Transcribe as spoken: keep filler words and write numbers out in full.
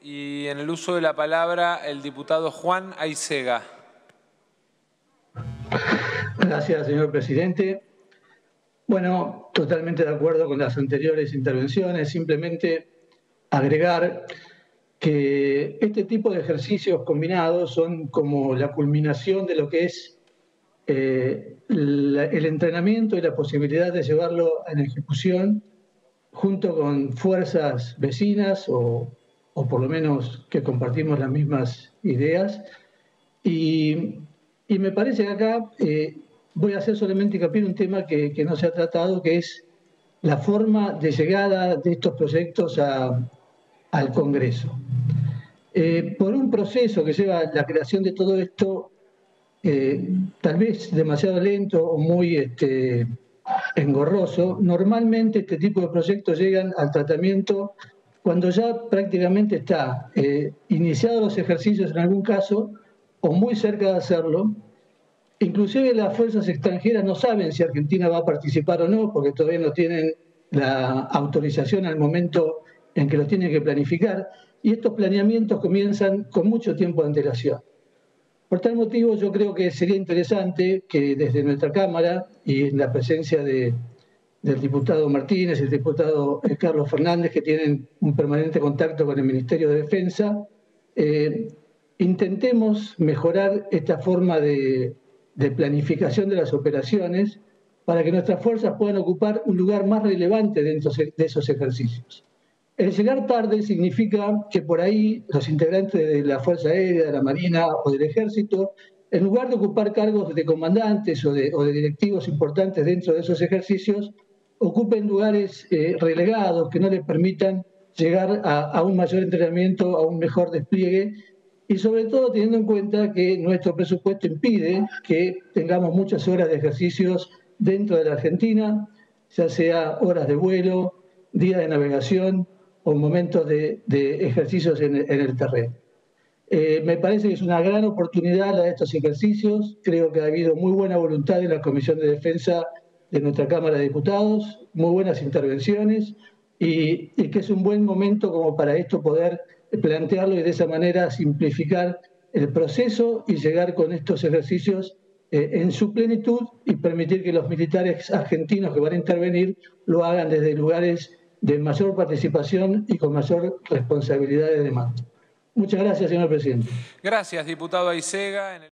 Y en el uso de la palabra, el diputado Juan Aisega. Gracias, señor presidente. Bueno, totalmente de acuerdo con las anteriores intervenciones. Simplemente agregar que este tipo de ejercicios combinados son como la culminación de lo que es eh, la, el entrenamiento y la posibilidad de llevarlo en ejecución junto con fuerzas vecinas o, o por lo menos que compartimos las mismas ideas. Y, y me parece que acá eh, voy a hacer solamente hincapié en un tema que, que no se ha tratado, que es la forma de llegada de estos proyectos a, al Congreso. Eh, por un proceso que lleva la creación de todo esto, eh, tal vez demasiado lento o muy este, engorroso, normalmente este tipo de proyectos llegan al tratamiento cuando ya prácticamente está eh, iniciados los ejercicios en algún caso o muy cerca de hacerlo. Inclusive las fuerzas extranjeras no saben si Argentina va a participar o no, porque todavía no tienen la autorización al momento en que lo tienen que planificar, y estos planeamientos comienzan con mucho tiempo de antelación. Por tal motivo, yo creo que sería interesante que desde nuestra Cámara y en la presencia de, del diputado Martínez, el diputado Carlos Fernández, que tienen un permanente contacto con el Ministerio de Defensa, eh, intentemos mejorar esta forma de, de planificación de las operaciones para que nuestras fuerzas puedan ocupar un lugar más relevante dentro de esos ejercicios. El llegar tarde significa que por ahí los integrantes de la Fuerza Aérea, de la Marina o del Ejército, en lugar de ocupar cargos de comandantes o de, o de directivos importantes dentro de esos ejercicios, ocupen lugares eh, relegados que no les permitan llegar a, a un mayor entrenamiento, a un mejor despliegue, y sobre todo teniendo en cuenta que nuestro presupuesto impide que tengamos muchas horas de ejercicios dentro de la Argentina, ya sea horas de vuelo, días de navegación o momentos de, de ejercicios en el, en el terreno. Eh, me parece que es una gran oportunidad la de estos ejercicios. Creo que ha habido muy buena voluntad en la Comisión de Defensa de nuestra Cámara de Diputados, muy buenas intervenciones y, y que es un buen momento como para esto poder plantearlo y de esa manera simplificar el proceso y llegar con estos ejercicios eh, en su plenitud y permitir que los militares argentinos que van a intervenir lo hagan desde lugares de mayor participación y con mayor responsabilidad de demanda. Muchas gracias, señor presidente. Gracias, diputado Aisega.